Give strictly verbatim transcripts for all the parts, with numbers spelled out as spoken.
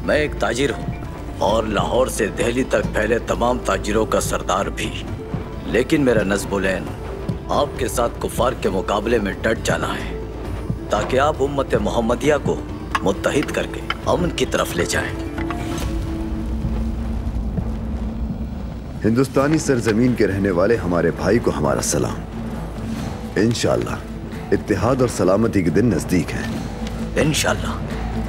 मैं एक ताजिर हूँ और लाहौर से दिल्ली तक फैले तमाम ताजिरों का सरदार भी। लेकिन मेरा नज़्ब-उल-ऐन आपके साथ कुफार के मुकाबले में डट जाना है, ताकि आप उम्मत मोहम्मदिया को मुत्तहिद करके अमन की तरफ ले जाएं। हिंदुस्तानी सरजमीन के रहने वाले हमारे भाई को हमारा सलाम। इंशाअल्लाह इत्तेहाद और सलामती के दिन नजदीक हैं। इंशाअल्लाह।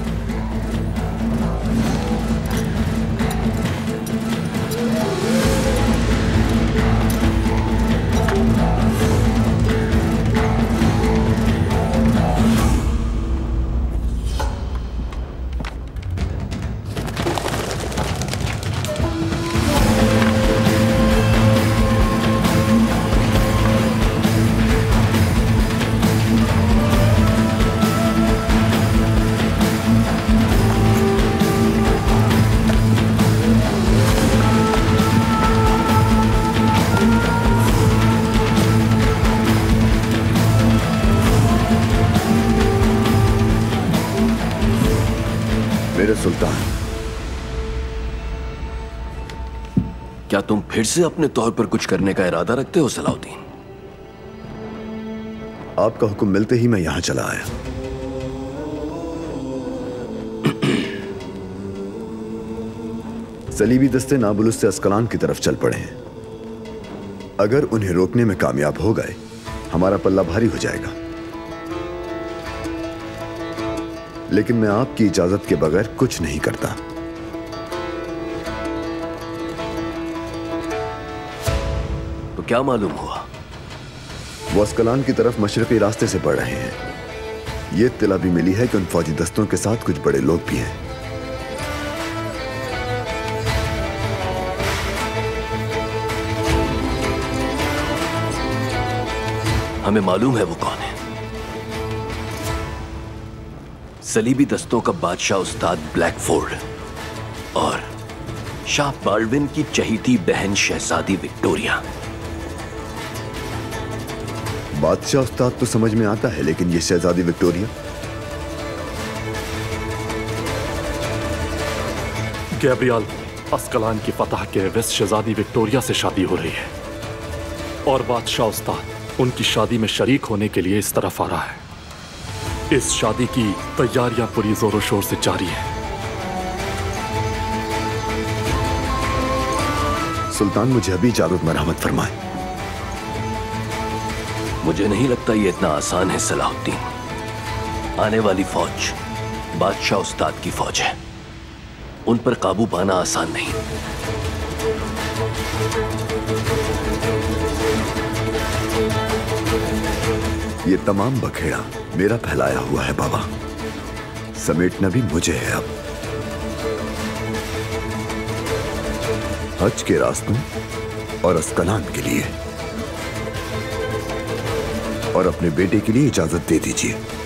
सुल्तान, क्या तुम फिर से अपने तौर पर कुछ करने का इरादा रखते हो सलाउद्दीन? आपका हुक्म मिलते ही मैं यहां चला आया। सलीबी दस्ते नाबुलुस से अस्कलान की तरफ चल पड़े हैं। अगर उन्हें रोकने में कामयाब हो गए, हमारा पल्ला भारी हो जाएगा। लेकिन मैं आपकी इजाजत के बगैर कुछ नहीं करता। तो क्या मालूम हुआ? वो अस्कलान की तरफ मशरकी रास्ते से बढ़ रहे हैं। ये इत्तला भी मिली है कि उन फौजी दस्तों के साथ कुछ बड़े लोग भी हैं। हमें मालूम है वो कौन है। सलीबी दस्तों का बादशाह उस्ताद ब्लैकफोर्ड और शाह बाल्डविन की चहीती बहन शहजादी विक्टोरिया। बादशाह उस्ताद तो समझ में आता है, लेकिन ये शहजादी विक्टोरिया? गैब्रियल, अस्कलान की फतह के एवज शहजादी विक्टोरिया से शादी हो रही है और बादशाह उस्ताद उनकी शादी में शरीक होने के लिए इस तरफ आ रहा है। इस शादी की तैयारियां पूरी जोरों शोर से जारी हैं। सुल्तान, मुझे अभी इजाजत मरहमत फरमाए। मुझे नहीं लगता ये इतना आसान है सलाहुद्दीन। आने वाली फौज बादशाह उस्ताद की फौज है, उन पर काबू पाना आसान नहीं। ये तमाम बखेड़ा मेरा फैलाया हुआ है बाबा, समेटना भी मुझे है अब। हज के रास्तों और अस्कलान के लिए और अपने बेटे के लिए इजाजत दे दीजिए।